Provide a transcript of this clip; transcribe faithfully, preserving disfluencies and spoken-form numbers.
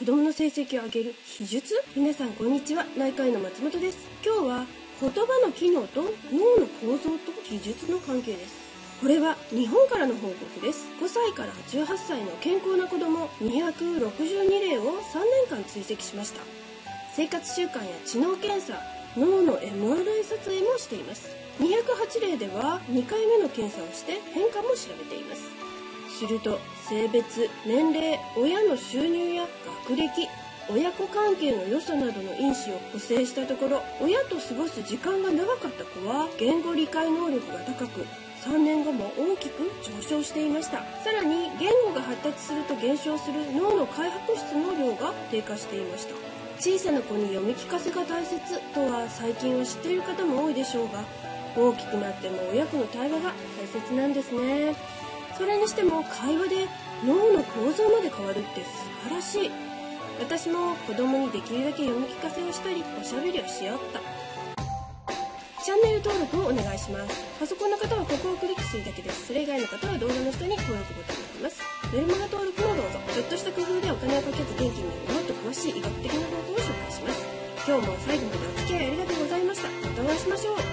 子供の成績を上げる秘術。皆さんこんにちは、内科医の松本です。今日は言葉の機能と脳の構造と技術の関係です。これは日本からの報告です。ごさいからじゅうはっさいの健康な子供にひゃくろくじゅうにれいをさんねんかん追跡しました。生活習慣や知能検査、脳の エムアールアイ 撮影もしています。にひゃくはちれいではにかいめの検査をして変化も調べています。すると性別、年齢、親の収入や学歴、親子関係の良さなどの因子を補正したところ、親と過ごす時間が長かった子は言語理解能力が高く、さんねんごも大きく上昇していました。さらに言語が発達すると減少する脳の開白質の量が低下していました。小さな子に読み聞かせが大切とは最近は知っている方も多いでしょうが、大きくなっても親子の対話が大切なんですね。それにしても会話で脳の構造まで変わるって素晴らしい。私も子供にできるだけ読み聞かせをしたりおしゃべりをし合った。チャンネル登録をお願いします。パソコンの方はここをクリックするだけです。それ以外の方は動画の下に登録ボタンがあります。メルマガ登録もどうぞ。ちょっとした工夫でお金をかけず元気になるもっと詳しい医学的な方法を紹介します。今日も最後までお付き合いありがとうございました。またお会いしましょう。